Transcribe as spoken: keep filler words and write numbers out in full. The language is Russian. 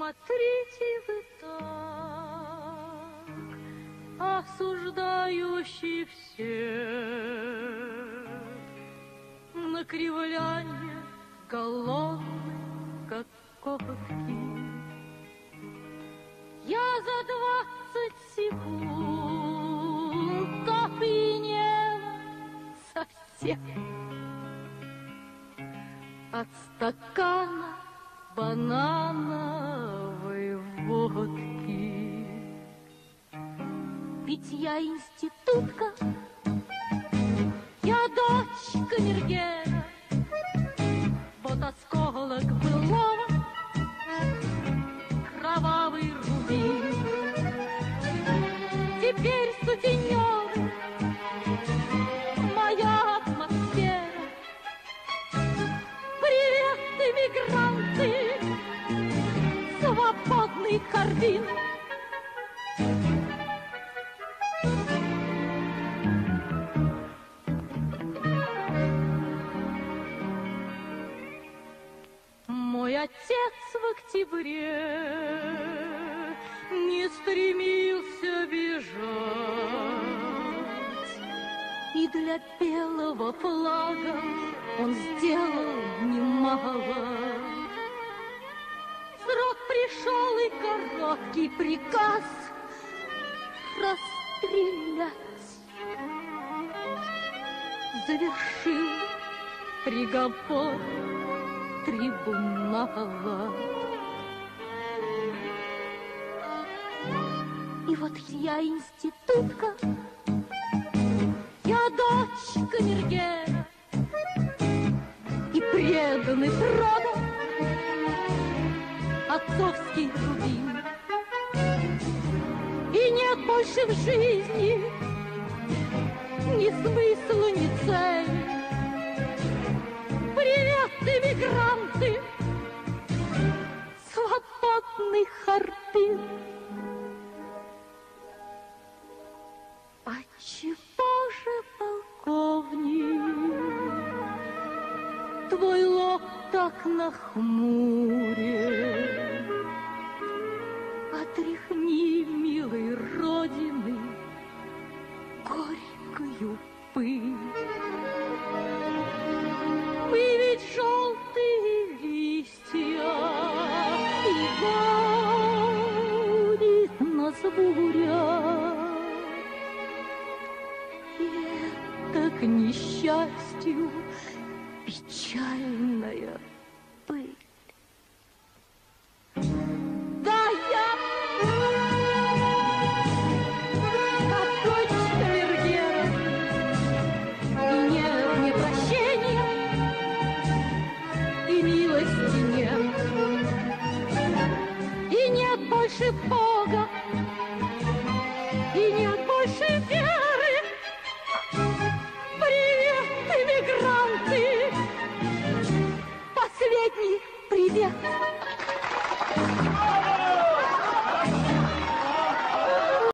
смотрите вы так, осуждающий всех, на кривлянье голодной, как коготки. Я за двадцать секунд опьянела совсем от стакана банановой водки. Ведь я институтка, я дочь камергера, вот осколок былого, кровавый рубин. Теперь сутенеры, моя атмосфера. Привет, эмигранты, свободный Харбин. Мой отец в октябре не стремился бежать, и для белого флага он сделал немало. Срок пришел и короткий приказ расстрелять завершил приговор трибунала. И вот я институтка, я дочь камергера, и преданный трудом отцовский рубин. И нет больше в жизни ни смысла, ни цели. Привет, эмигранты, свободный Харбин. А чего же, полковник, твой лоб так нахмурен? Отряхни, милой родины, горькую пыль. Мы ведь желтые листья, и гонит нас буря. И это к несчастью печальная пыль. Да, я как дочь камергера, и нет ни прощения, и милости нет, и нет больше Бога, и нет больше веры. Привет, эмигранты, последний привет.